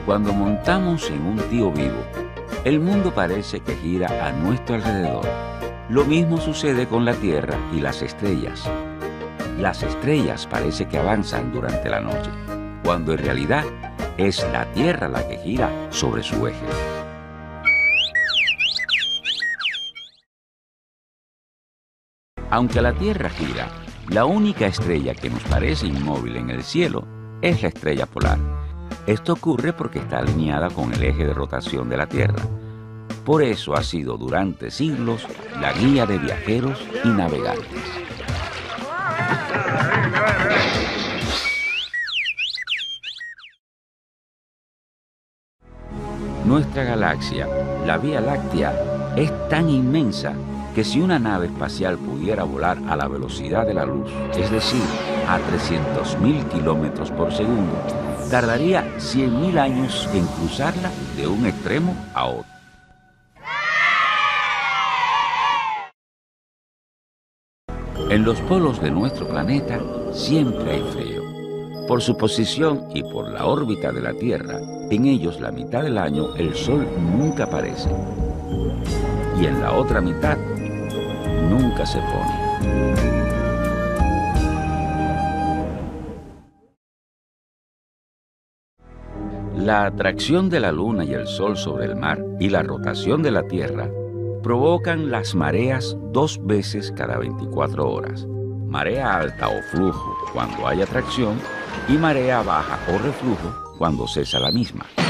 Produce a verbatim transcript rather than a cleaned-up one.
Cuando montamos en un tío vivo, el mundo parece que gira a nuestro alrededor. Lo mismo sucede con la Tierra y las estrellas. Las estrellas parece que avanzan durante la noche, cuando en realidad es la Tierra la que gira sobre su eje. Aunque la Tierra gira, la única estrella que nos parece inmóvil en el cielo es la estrella polar. Esto ocurre porque está alineada con el eje de rotación de la Tierra. Por eso ha sido durante siglos la guía de viajeros y navegantes. Nuestra galaxia, la Vía Láctea, es tan inmensa que si una nave espacial pudiera volar a la velocidad de la luz, es decir, a trescientos mil kilómetros por segundo, tardaría cien mil años en cruzarla de un extremo a otro. En los polos de nuestro planeta siempre hay frío. Por su posición y por la órbita de la Tierra, en ellos la mitad del año el Sol nunca aparece. Y en la otra mitad nunca se pone. La atracción de la Luna y el Sol sobre el mar y la rotación de la Tierra provocan las mareas dos veces cada veinticuatro horas. Marea alta o flujo cuando hay atracción y marea baja o reflujo cuando cesa la misma.